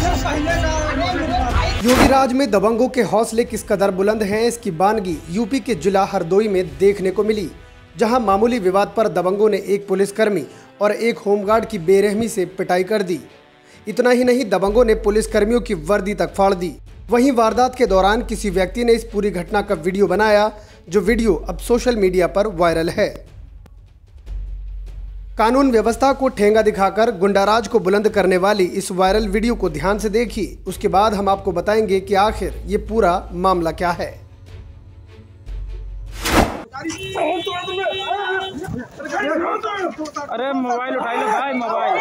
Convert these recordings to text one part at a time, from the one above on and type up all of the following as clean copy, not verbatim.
योगीराज में दबंगों के हौसले किस कदर बुलंद हैं, इसकी बानगी यूपी के जिला हरदोई में देखने को मिली, जहां मामूली विवाद पर दबंगों ने एक पुलिसकर्मी और एक होमगार्ड की बेरहमी से पिटाई कर दी। इतना ही नहीं, दबंगों ने पुलिसकर्मियों की वर्दी तक फाड़ दी। वहीं वारदात के दौरान किसी व्यक्ति ने इस पूरी घटना का वीडियो बनाया, जो वीडियो अब सोशल मीडिया पर वायरल है। कानून व्यवस्था को ठेंगा दिखाकर गुंडाराज को बुलंद करने वाली इस वायरल वीडियो को ध्यान से देखिए, उसके बाद हम आपको बताएंगे कि आखिर ये पूरा मामला क्या है। अरे मोबाइल उठा लो भाई, मोबाइल।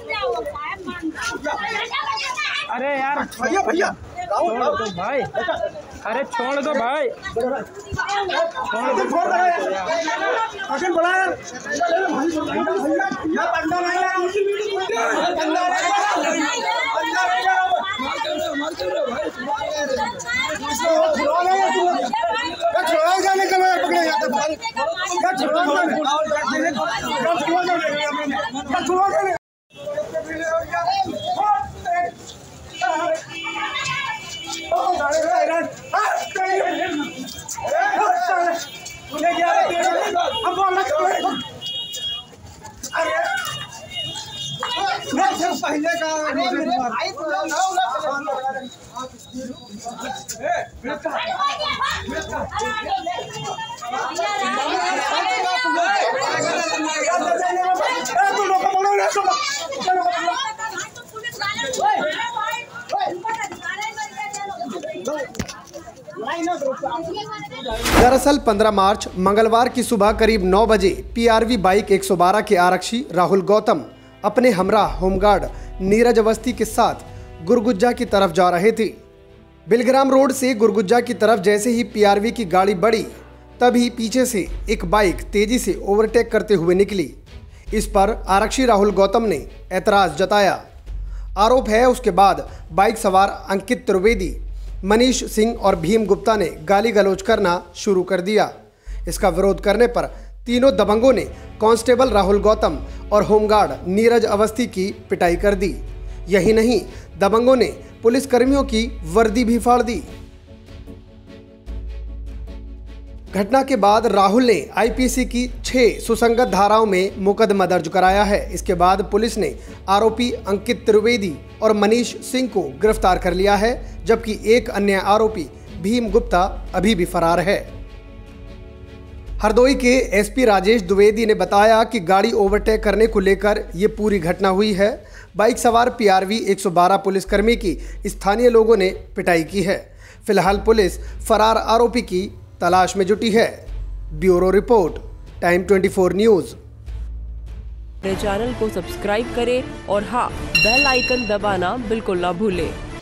अरे यार भैया छोड़ दो भाई, अरे छोड़ दो भाई, दरअसल 15 मार्च मंगलवार की सुबह करीब 9 बजे पीआरवी बाइक 112 के आरक्षी राहुल गौतम अपने हमराह होमगार्ड नीरज अवस्थी के साथ गुरगुज्जा की तरफ जा रहे थे। बिलग्राम रोड से गुरगुज्जा की तरफ जैसे ही पीआरवी की गाड़ी बढ़ी, तभी पीछे से एक बाइक तेजी से ओवरटेक करते हुए निकली। इस पर आरक्षी राहुल गौतम ने ऐतराज जताया। आरोप है उसके बाद बाइक सवार अंकित त्रिवेदी, मनीष सिंह और भीम गुप्ता ने गाली गलौज करना शुरू कर दिया। इसका विरोध करने पर तीनों दबंगों ने कांस्टेबल राहुल गौतम और होमगार्ड नीरज अवस्थी की पिटाई कर दी। यही नहीं, दबंगों ने पुलिसकर्मियों की वर्दी भी फाड़ दी। घटना के बाद राहुल ने आईपीसी की 6 सुसंगत धाराओं में मुकदमा दर्ज कराया है। इसके बाद पुलिस ने आरोपी अंकित त्रिवेदी और मनीष सिंह को गिरफ्तार कर लिया है, जबकि एक अन्य आरोपी भीम गुप्ता अभी भी फरार है। हरदोई के एसपी राजेश द्विवेदी ने बताया कि गाड़ी ओवरटेक करने को लेकर ये पूरी घटना हुई है। बाइक सवार पीआरवी 112 पुलिसकर्मी की स्थानीय लोगों ने पिटाई की है। फिलहाल पुलिस फरार आरोपी की तलाश में जुटी है। Bureau report, time 24 news. Channel को सब्सक्राइब करें और हाँ, बेल आइकन दबाना बिल्कुल ना भूलें।